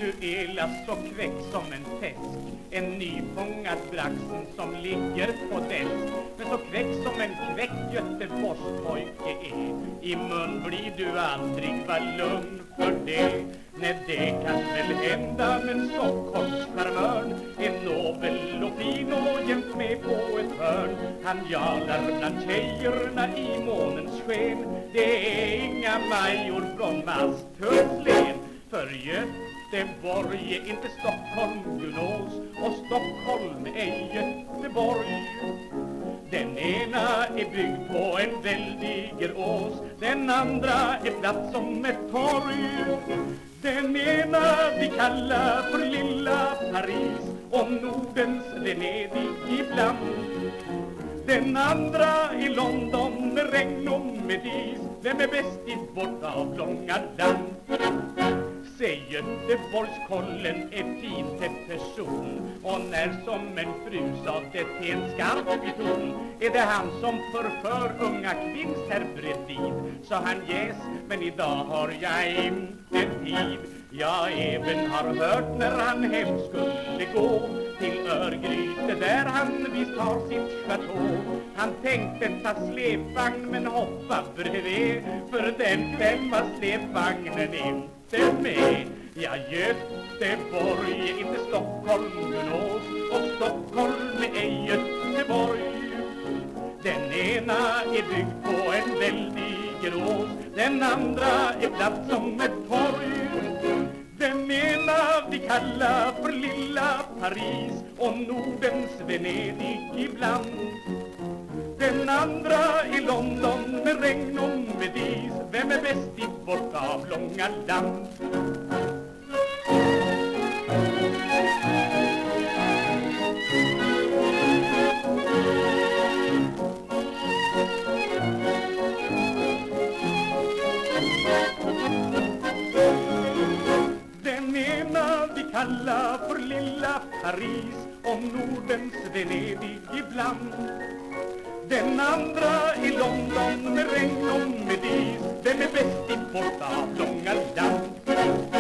Du är lass och kväck som en fisk, en nyfångad braxen som ligger på desk. Men så kväck som en kväck Göteborgspojke är, i mun blir du aldrig var lugn för det. Nej, det kan väl hända, men Stockholmscharmörn är nobel och fin och jämt med på ett hörn. Han jalar bland tjejerna i månens sken. Det är inga major från Masthultslän. För Göteborg är inte Stockholm, Gunås, och Stockholm är Göteborg. Den ena är byggd på en väldiger ås, den andra är platt som ett torg. Den ena vi kallar för lilla Paris, och Nordens Venedig ibland. Den andra är London med regn och med is. Vem är bäst i vårt avlånga land? Säg Göteborgskollen är fint ett person, och när som en fru sa det till en skarp i ton, är det han som förför unga kvinns här bredvid. Så han yes, men idag har jag inte tid. Jag även har hört när han hem skulle gå till Örgryte där han visst har sitt chateau. Han tänkte ta släpvagn men hoppa bredvid, för den kväll var släpvagnen inte med. Ja, Göteborg är inte Stockholm, Gunås, och Stockholm är Göteborg. Den ena är byggd på en väldig ås, den andra är platt som ett torg. Den ena vi kallar för lilla Paris, och Nordens Venedig ibland. Den andra är London med regn och med is. Vem är bäst i vårt avlånga land? Den ena vi kallar för lilla Paris, och Nordens Venedig ibland. Den andra är London med regn och med is. Vem är bäst i vårt avlånga land?